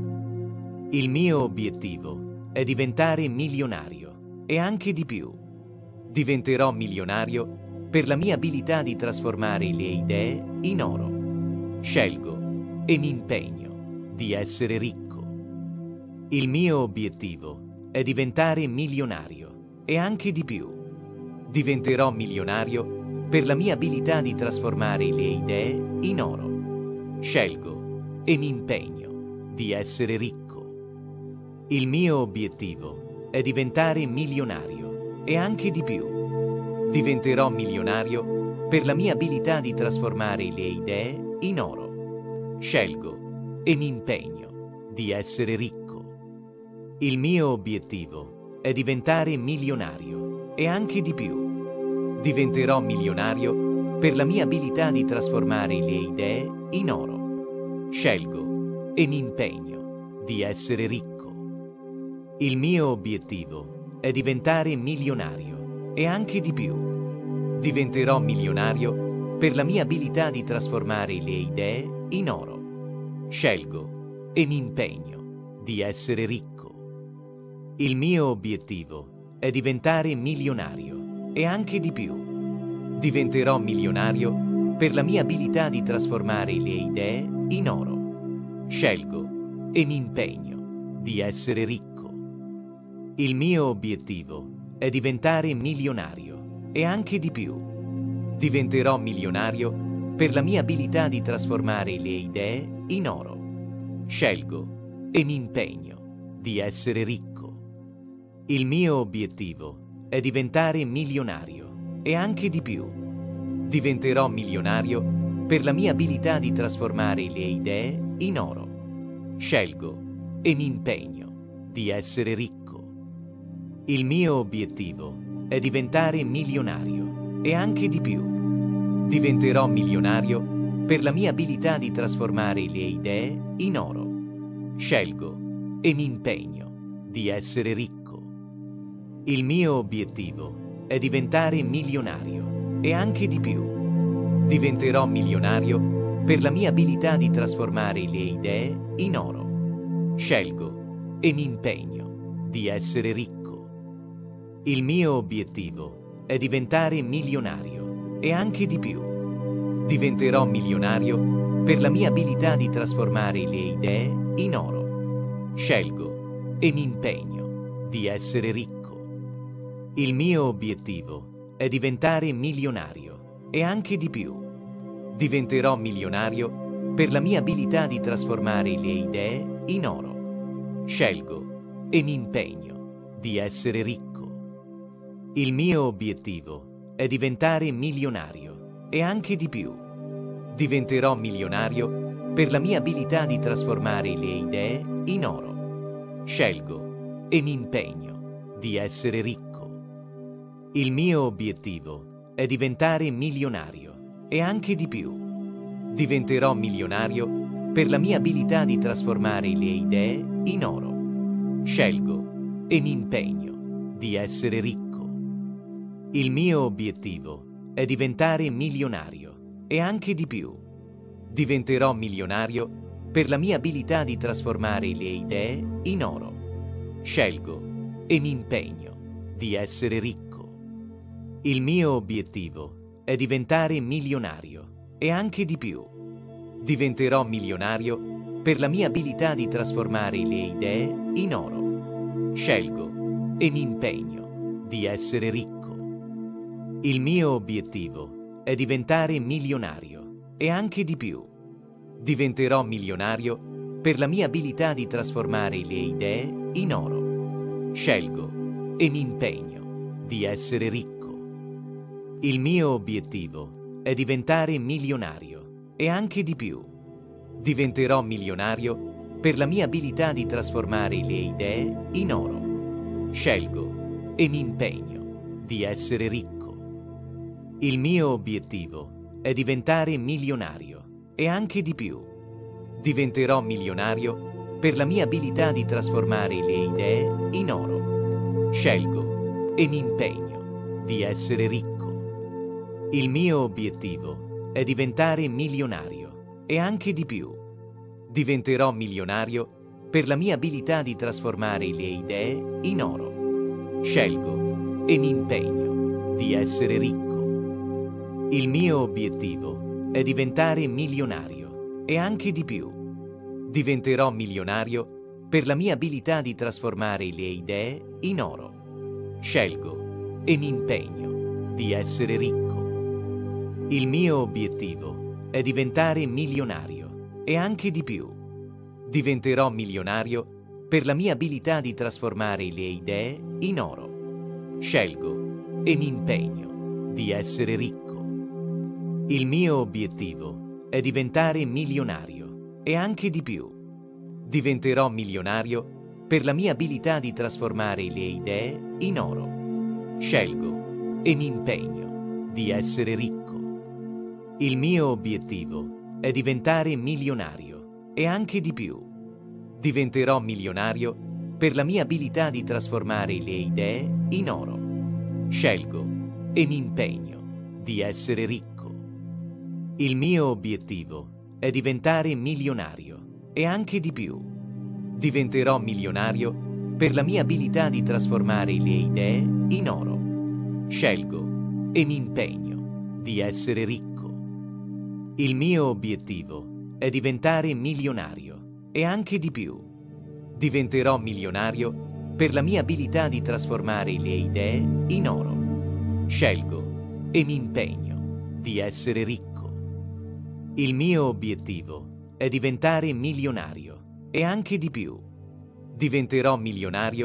Il mio obiettivo è diventare milionario e anche di più. Diventerò milionario per la mia abilità di trasformare le idee in oro. Scelgo e mi impegno di essere ricco. Il mio obiettivo è diventare milionario e anche di più. Diventerò milionario per la mia abilità di trasformare le idee in oro. Scelgo e mi impegno di essere ricco. Il mio obiettivo è diventare milionario e anche di più. Diventerò milionario per la mia abilità di trasformare le idee in oro. Scelgo e mi impegno di essere ricco. Il mio obiettivo è diventare milionario e anche di più. Diventerò milionario per la mia abilità di trasformare le idee in oro. Scelgo e mi impegno di essere ricco. Il mio obiettivo è diventare milionario e anche di più. Diventerò milionario per la mia abilità di trasformare le idee in oro. Scelgo e mi impegno di essere ricco. Il mio obiettivo è diventare milionario e anche di più. Diventerò milionario per la mia abilità di trasformare le idee in oro. Scelgo e mi impegno di essere ricco. Il mio obiettivo è diventare milionario e anche di più. Diventerò milionario per la mia abilità di trasformare le idee in oro. Scelgo e mi impegno di essere ricco. Il mio obiettivo è diventare milionario e anche di più. Diventerò milionario per la mia abilità di trasformare le idee in oro. Scelgo e mi impegno di essere ricco. Il mio obiettivo è diventare milionario e anche di più. Diventerò milionario per la mia abilità di trasformare le idee in oro. Scelgo e mi impegno di essere ricco. Il mio obiettivo è diventare milionario e anche di più. Diventerò milionario per la mia abilità di trasformare le idee in oro. Scelgo e mi impegno di essere ricco. Il mio obiettivo è diventare milionario e anche di più. Diventerò milionario per la mia abilità di trasformare le idee in oro. Scelgo e mi impegno di essere ricco. Il mio obiettivo è diventare milionario e anche di più. Diventerò milionario per la mia abilità di trasformare le idee in oro. Scelgo e mi impegno di essere ricco. Il mio obiettivo è diventare milionario e anche di più. Diventerò milionario per la mia abilità di trasformare le idee in oro. Scelgo e mi impegno di essere ricco. Il mio obiettivo è diventare milionario e anche di più. Diventerò milionario per la mia abilità di trasformare le idee in oro. Scelgo e mi impegno di essere ricco. Il mio obiettivo è diventare milionario e anche di più. Diventerò milionario per la mia abilità di trasformare le idee in oro. Scelgo e mi impegno di essere ricco. Il mio obiettivo è diventare milionario e anche di più. Diventerò milionario per la mia abilità di trasformare le idee in oro. Scelgo e mi impegno di essere ricco. Il mio obiettivo è diventare milionario e anche di più. Diventerò milionario per la mia abilità di trasformare le idee in oro. Scelgo e mi impegno di essere ricco. Il mio obiettivo è diventare milionario e anche di più. Diventerò milionario per la mia abilità di trasformare le idee in oro. Scelgo e mi impegno di essere ricco. Il mio obiettivo è diventare milionario e anche di più. Diventerò milionario per la mia abilità di trasformare le idee in oro. Scelgo e mi impegno di essere ricco. Il mio obiettivo è diventare milionario e anche di più. Diventerò milionario per la mia abilità di trasformare le idee in oro. Scelgo e mi impegno di essere ricco. Il mio obiettivo è diventare milionario e anche di più. Diventerò milionario per la mia abilità di trasformare le idee in oro. Scelgo e mi impegno di essere ricco. Il mio obiettivo è diventare milionario e anche di più. Diventerò milionario per la mia abilità di trasformare le idee in oro. Scelgo e mi impegno di essere ricco. Il mio obiettivo è diventare milionario e anche di più. Diventerò milionario per la mia abilità di trasformare le idee in oro. Scelgo e mi impegno di essere ricco. Il mio obiettivo è diventare milionario e anche di più. Diventerò milionario per la mia abilità di trasformare le idee in oro. Scelgo e mi impegno di essere ricco. Il mio obiettivo è diventare milionario e anche di più. Diventerò milionario per la mia abilità di trasformare le idee in oro. Scelgo e mi impegno di essere ricco. Il mio obiettivo è diventare milionario e anche di più. Diventerò milionario per la mia abilità di trasformare le idee in oro. Scelgo e mi impegno di essere ricco. Il mio obiettivo è diventare milionario e anche di più. Diventerò milionario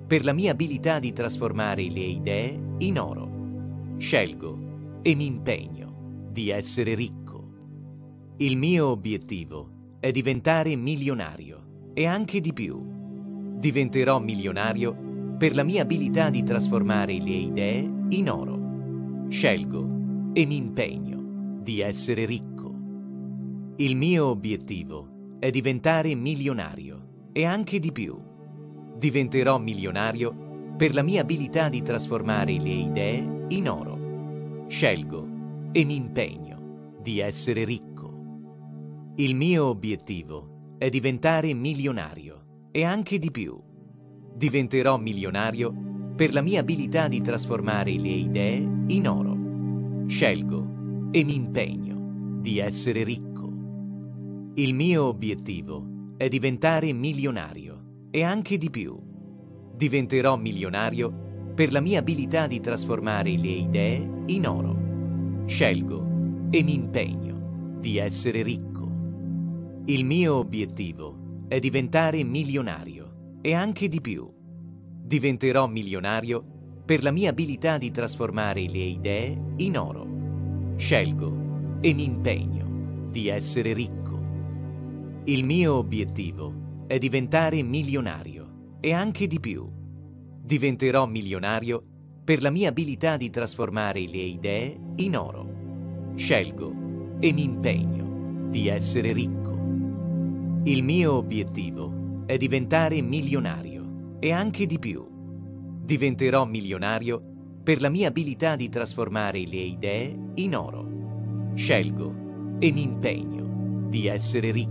per la mia abilità di trasformare le idee in oro. Scelgo e mi impegno di essere ricco. Il mio obiettivo è diventare milionario e anche di più. Diventerò milionario per la mia abilità di trasformare le idee in oro. Scelgo e mi impegno di essere ricco. Il mio obiettivo è diventare milionario e anche di più. Diventerò milionario per la mia abilità di trasformare le idee in oro. Scelgo e mi impegno di essere ricco. Il mio obiettivo è diventare milionario e anche di più. Diventerò milionario per la mia abilità di trasformare le idee in oro. Scelgo e mi impegno di essere ricco. Il mio obiettivo è diventare milionario e anche di più. Diventerò milionario per la mia abilità di trasformare le idee in oro. Scelgo e mi impegno di essere ricco. Il mio obiettivo è diventare milionario e anche di più. Diventerò milionario per la mia abilità di trasformare le idee in oro. Scelgo e mi impegno di essere ricco. Il mio obiettivo è diventare milionario e anche di più. Diventerò milionario per la mia abilità di trasformare le idee in oro. Scelgo e mi impegno di essere ricco. Il mio obiettivo è diventare milionario e anche di più. Diventerò milionario per la mia abilità di trasformare le idee in oro. Scelgo e mi impegno di essere ricco.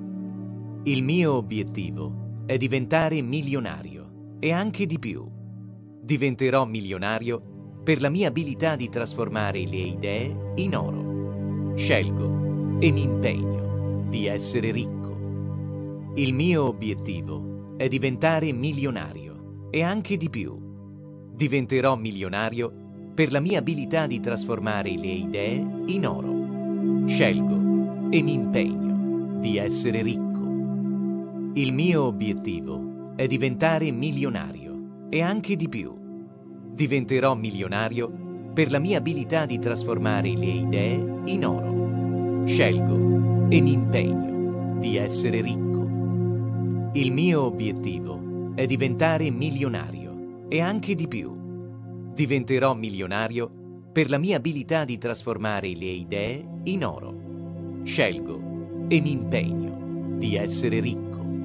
Il mio obiettivo è diventare milionario e anche di più. Diventerò milionario per la mia abilità di trasformare le idee in oro. Scelgo e mi impegno di essere ricco. Il mio obiettivo è diventare milionario e anche di più. Diventerò milionario per la mia abilità di trasformare le idee in oro. Scelgo e mi impegno di essere ricco. Il mio obiettivo è diventare milionario e anche di più. Diventerò milionario per la mia abilità di trasformare le idee in oro. Scelgo e mi impegno di essere ricco. Il mio obiettivo è diventare milionario e anche di più. Diventerò milionario per la mia abilità di trasformare le idee in oro. Scelgo e mi impegno di essere ricco.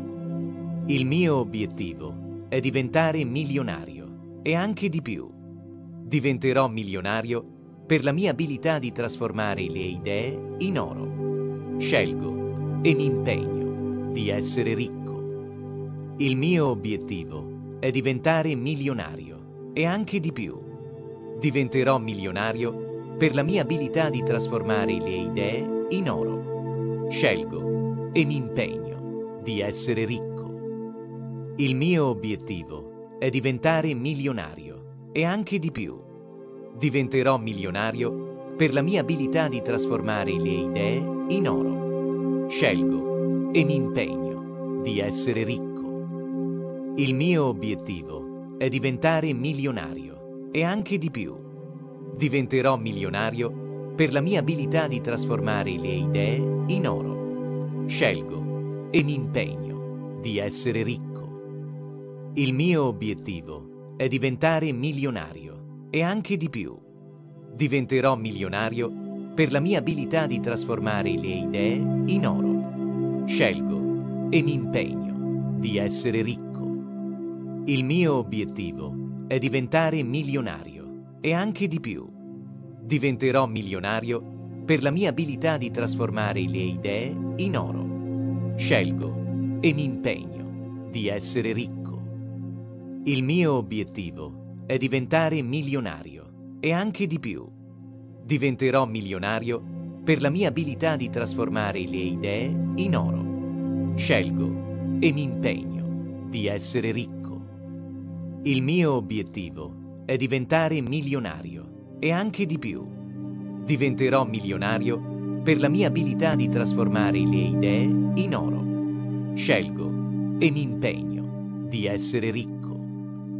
Il mio obiettivo è diventare milionario e anche di più. Diventerò milionario per la mia abilità di trasformare le idee in oro. Scelgo e mi impegno di essere ricco. Il mio obiettivo è diventare milionario e anche di più. Diventerò milionario per la mia abilità di trasformare le idee in oro. Scelgo e mi impegno di essere ricco. Il mio obiettivo è diventare milionario e anche di più. Diventerò milionario per la mia abilità di trasformare le idee in oro. Scelgo e mi impegno di essere ricco. Il mio obiettivo è diventare milionario e anche di più. Diventerò milionario per la mia abilità di trasformare le idee in oro. Scelgo e mi impegno di essere ricco. Il mio obiettivo è diventare milionario e anche di più. Diventerò milionario per la mia abilità di trasformare le idee in oro. Scelgo e mi impegno di essere ricco. Il mio obiettivo è diventare milionario e anche di più. Diventerò milionario per la mia abilità di trasformare le idee in oro. Scelgo e mi impegno di essere ricco. Il mio obiettivo è diventare milionario e anche di più. Diventerò milionario per la mia abilità di trasformare le idee in oro. Scelgo e mi impegno di essere ricco. Il mio obiettivo è diventare milionario e anche di più. Diventerò milionario per la mia abilità di trasformare le idee in oro. Scelgo e mi impegno di essere ricco.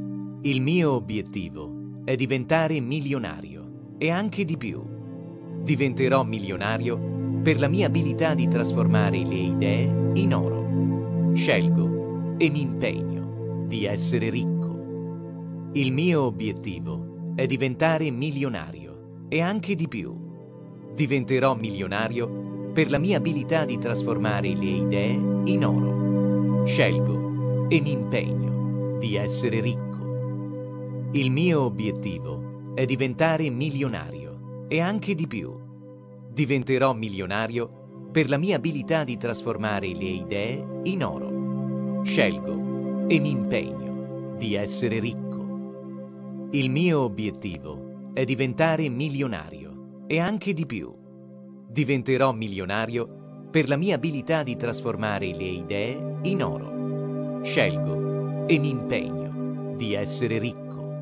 Il mio obiettivo è diventare milionario e anche di più. Diventerò milionario per la mia abilità di trasformare le idee in oro. Scelgo e mi impegno di essere ricco. Il mio obiettivo è diventare milionario e anche di più. Diventerò milionario per la mia abilità di trasformare le idee in oro. Scelgo e mi impegno di essere ricco. Il mio obiettivo è diventare milionario e anche di più. Diventerò milionario per la mia abilità di trasformare le idee in oro. Scelgo e mi impegno di essere ricco. Il mio obiettivo è diventare milionario e anche di più. Diventerò milionario per la mia abilità di trasformare le idee in oro. Scelgo e mi impegno di essere ricco.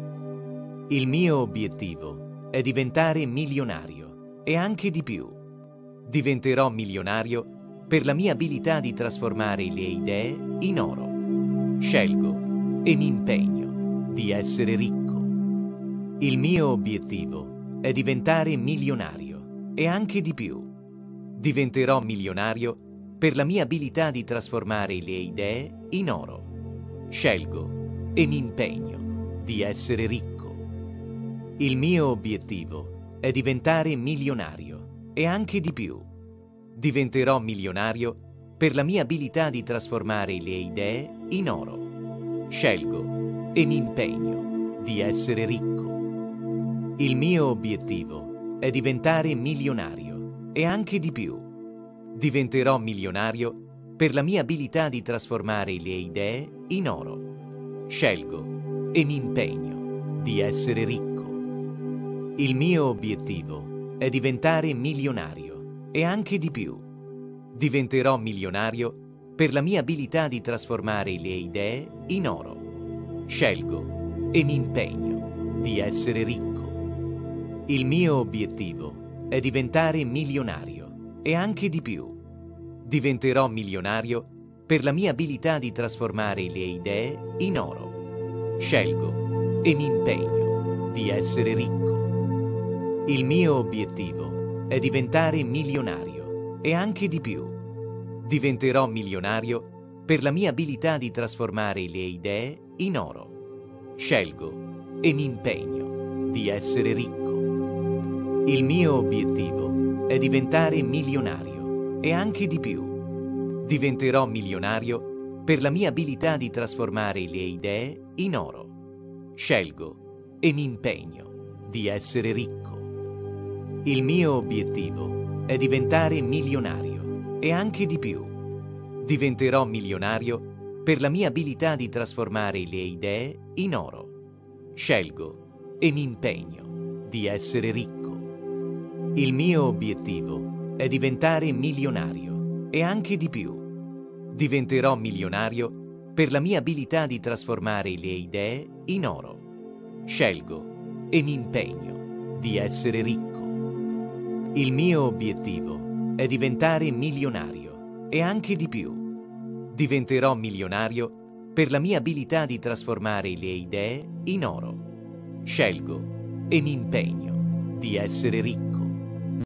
Il mio obiettivo è diventare milionario e anche di più. Diventerò milionario per la mia abilità di trasformare le idee in oro. Scelgo e mi impegno di essere ricco. Il mio obiettivo è diventare milionario e anche di più. Diventerò milionario per la mia abilità di trasformare le idee in oro. Scelgo e mi impegno di essere ricco. Il mio obiettivo è diventare milionario e anche di più. Diventerò milionario per la mia abilità di trasformare le idee in oro. Scelgo e mi impegno di essere ricco. Il mio obiettivo è diventare milionario e anche di più. Diventerò milionario per la mia abilità di trasformare le idee in oro. Scelgo e mi impegno di essere ricco. Il mio obiettivo è diventare milionario e anche di più. Diventerò milionario per la mia abilità di trasformare le idee in oro. Scelgo e mi impegno di essere ricco. Il mio obiettivo è diventare milionario e anche di più. Diventerò milionario per la mia abilità di trasformare le idee in oro. Scelgo e mi impegno di essere ricco. Il mio obiettivo è diventare milionario e anche di più. Diventerò milionario per la mia abilità di trasformare le idee in oro. Scelgo e mi impegno di essere ricco. Il mio obiettivo è diventare milionario e anche di più. Diventerò milionario per la mia abilità di trasformare le idee in oro. Scelgo e mi impegno di essere ricco. Il mio obiettivo è diventare milionario e anche di più. Diventerò milionario per la mia abilità di trasformare le idee in oro. Scelgo e mi impegno di essere ricco. Il mio obiettivo è diventare milionario e anche di più. Diventerò milionario per la mia abilità di trasformare le idee in oro. Scelgo e mi impegno di essere ricco. Il mio obiettivo è diventare milionario e anche di più. Diventerò milionario per la mia abilità di trasformare le idee in oro. Scelgo e mi impegno di essere ricco.